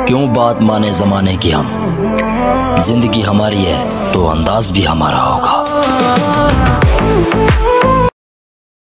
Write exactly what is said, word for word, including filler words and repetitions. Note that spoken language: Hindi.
क्यों बात माने जमाने की हम, जिंदगी हमारी है तो अंदाज भी हमारा होगा।